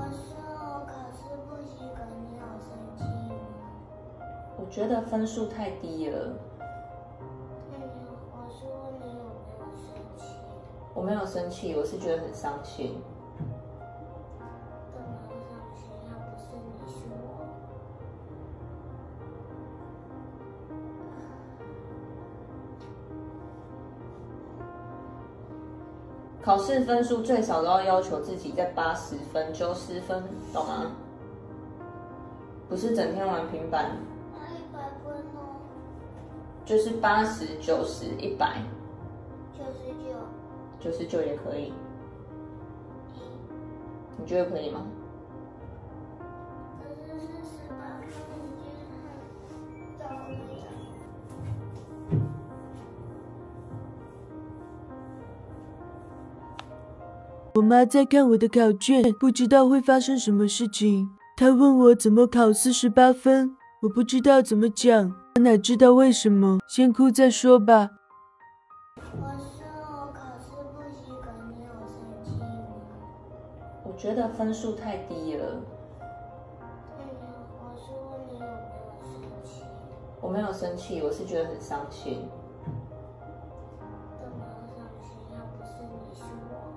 说考试不及格，你有生气吗？ 我觉得分数太低了。 我说你有没有生气？ 我没有生气，我是觉得很伤心。 干嘛会伤心？要不是你是我。 考试分数最少都要求自己在80分、90分，懂吗？不是整天玩平板， 那100分哦。 就是80、90、100、99也可以。你觉得可以吗？ 可是是18分，已经很高了呀。 我妈在看我的考卷，不知道会发生什么事情。她问我怎么考48分，我不知道怎么讲，哪知道为什么？先哭再说吧。 我说考试不及格，你有生气吗？ 我觉得分数太低了。 我说你有没有生气？ 我没有生气，我是觉得很伤心。 干嘛会伤心？要不是你是我。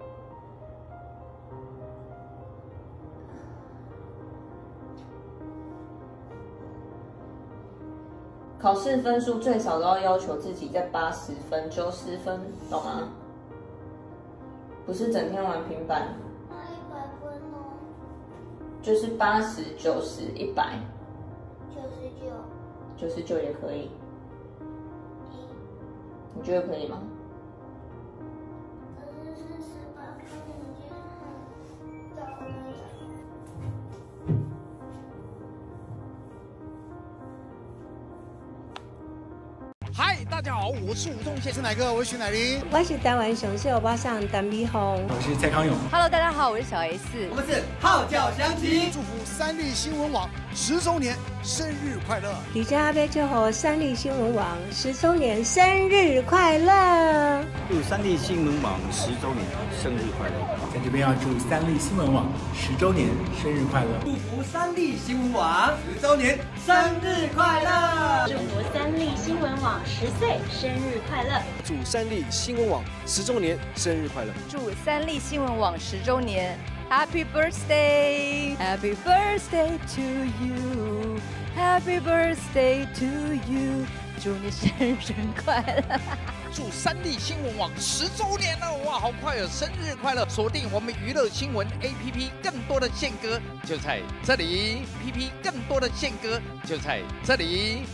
考试分数最少都要求自己在80分、90分，懂吗？不是整天玩平板， 那100分哦。 就是80、90、100、99也可以。你觉得可以吗？ 可是是18分，已经很高了呀。 嗨，大家好，我是吴宗宪，是哪个？我是徐乃麟， 我是台湾雄狮欧巴桑陈美凤， 我是蔡康永。 Hello， 大家好，我是小 S， 我们是号角响起， 祝福三立新闻网10周年生日快乐！ 李家贝祝贺三立新闻网10周年生日快乐！ 祝三立新闻网10周年生日快乐！ 在这边要祝三立新闻网10周年生日快乐！ 祝福三立新闻网10周年生日快乐！ 祝福三立新闻网10岁生日快乐！ 祝三立新闻网10周年生日快乐！ 祝三立新闻网10周年 Happy birthday Happy birthday to you Happy birthday to you 祝你生日快乐！ 祝三立新闻网10周年了，哇，好快哦！生日快乐！锁定我们娱乐新闻 APP， 更多的宪歌就在这里，PP 更多的宪歌就在这里。